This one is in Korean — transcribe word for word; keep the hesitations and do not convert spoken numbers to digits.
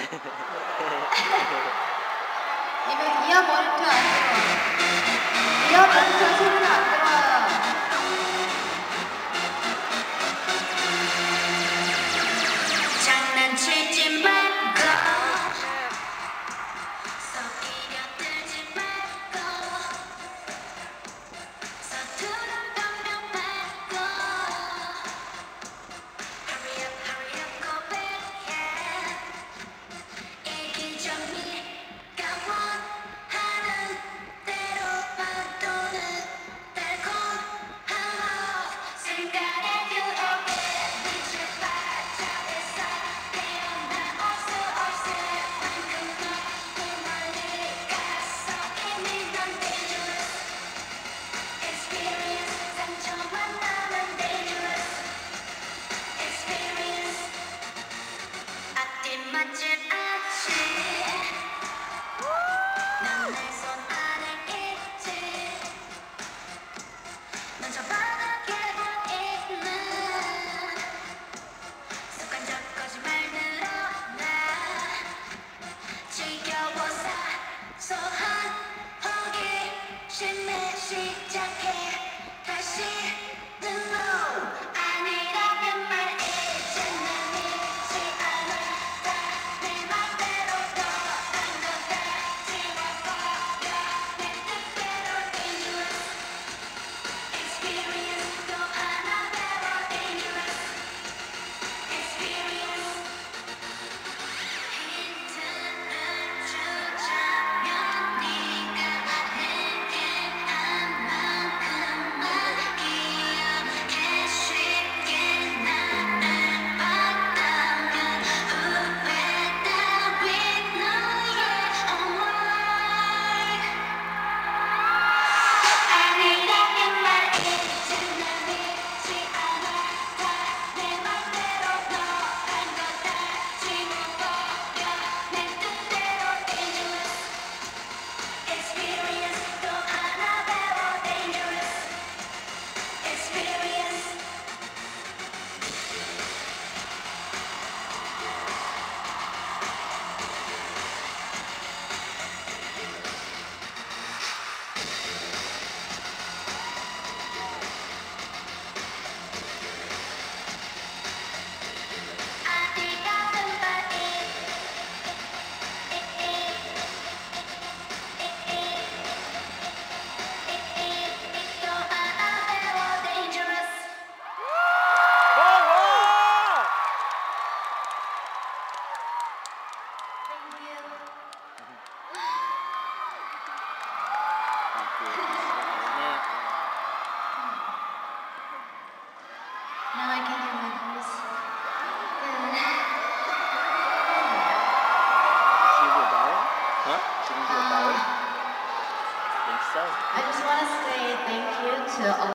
이거 이어 모니터 안 들어와. 이어 모니터 소리는 안 들어와요. 장난치지 말고 썩이려들지 말고 서투른 변명 말고 Hurry up, hurry up, go back, yeah. 이기적이가 원하는 대로 파도는 달콤한 love 생각해 you again 빛을 반짝여서 태어나 올 수 없을 만큼 너무 멀리 가서 이미 넌 dangerous experience 상처만 남은 dangerous experience 앞뒤 맞질 않지 넌 내 손 안에 있지 넌 저 바닥에 보이는 습관적 거짓말 늘어나 지겨워 사소한 호기심에 시작해 다시는 no 아니라는 말 이제 난 믿지 않아 다 내 맘대로 너란 거다 지워버려 내 뜻대로 dangerous experience 또 하나 배워 dangerous experience 힌트를 주자면 네가 내게 한 만큼만 기억해 쉽게 나를 봤다면 후회 따윈 너의 어머니 아니라는 말 이제 난 믿지 않아 다 내 맘대로 너란 거다 지워버려 내 뜻대로 dangerous experience 또 하나 배워 dangerous experience 아디 같은 발이 또 하나 배워 dangerous Thank you. Now I can hear my voice. She's a doll? Huh? She's a doll? Uh, Think so? I just want to say thank you to all